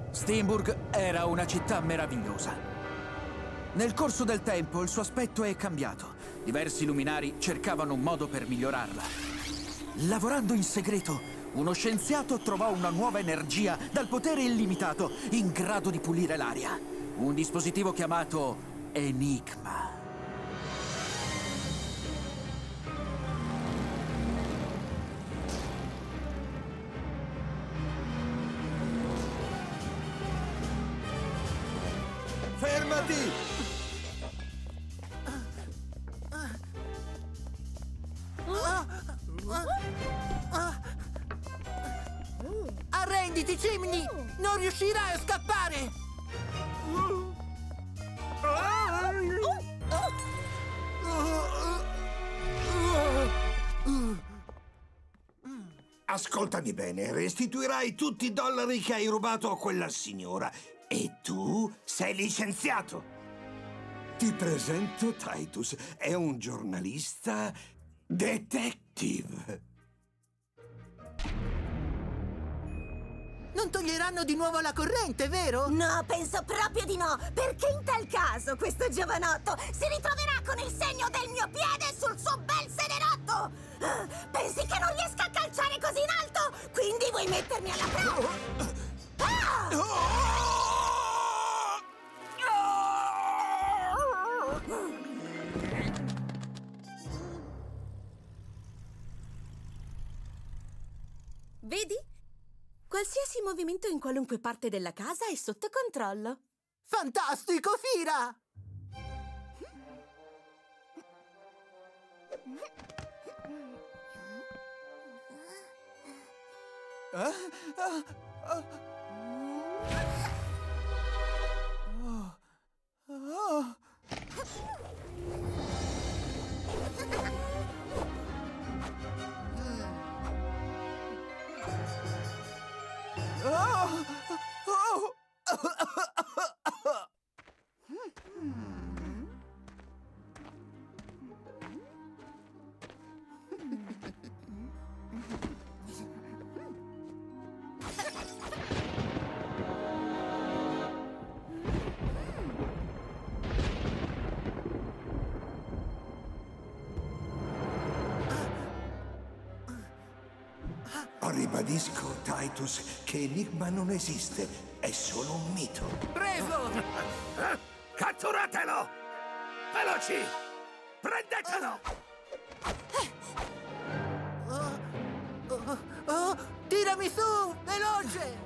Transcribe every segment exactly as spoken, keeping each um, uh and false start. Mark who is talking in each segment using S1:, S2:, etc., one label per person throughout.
S1: Steamburg era una città meravigliosa. Nel corso del tempo il suo aspetto è cambiato. Diversi luminari cercavano un modo per migliorarla. Lavorando in segreto, uno scienziato trovò una nuova energia dal potere illimitato, in grado di pulire l'aria. Un dispositivo chiamato Enigma.
S2: Fermati!
S3: Arrenditi, Cimini! Non riuscirai a scappare!
S2: Ascoltami bene, restituirai tutti i dollari che hai rubato a quella signora. E tu sei licenziato. Ti presento Titus, è un giornalista detective.
S3: Non toglieranno di nuovo la corrente, vero?
S4: No, penso proprio di no, perché in tal caso questo giovanotto si ritroverà con il segno del mio piede sul suo bel senerotto! Ah, pensi che non riesca a calciare così in alto? Quindi vuoi mettermi alla prova? Ah!
S5: Vedi? Qualsiasi movimento in qualunque parte della casa è sotto controllo.
S3: Fantastico, Fira!
S1: Ah, ah, ah. Oh, oh. Oh, oh.
S2: Ribadisco, Titus, che Enigma non esiste, è solo un mito.
S3: Preso!
S2: Catturatelo! Veloci! Prendetelo!
S3: Oh, oh, oh, tirami su, veloce!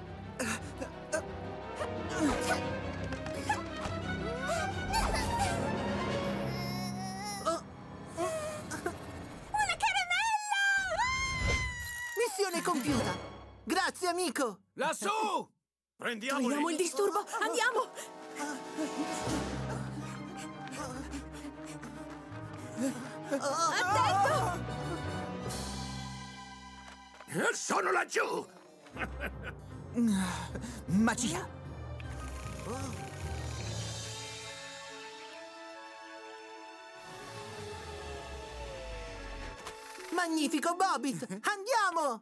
S4: Una caramella!
S3: Missione compiuta! Grazie, amico!
S2: Lassù! Prendiamoli!
S5: Togliamo il disturbo, andiamo! Attento!
S2: Sono laggiù!
S1: Magia!
S3: Magnifico, Bobbit! Andiamo!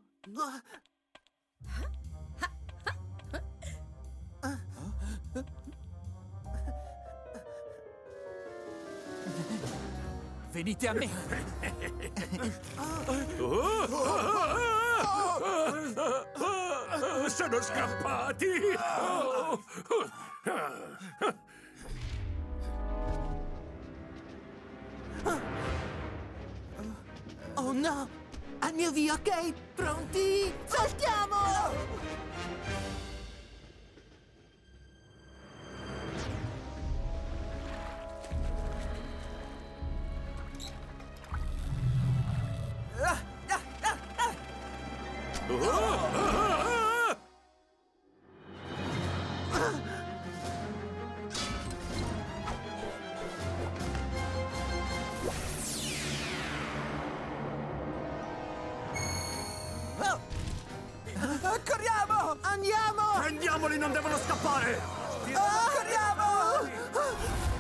S1: Venite a me!
S2: Sono scappati!
S3: Oh no! Al mio via, ok? Pronti? Saltiamo!
S1: Corriamo!
S3: Andiamo!
S2: Prendiamoli, non devono scappare!
S3: Corriamo!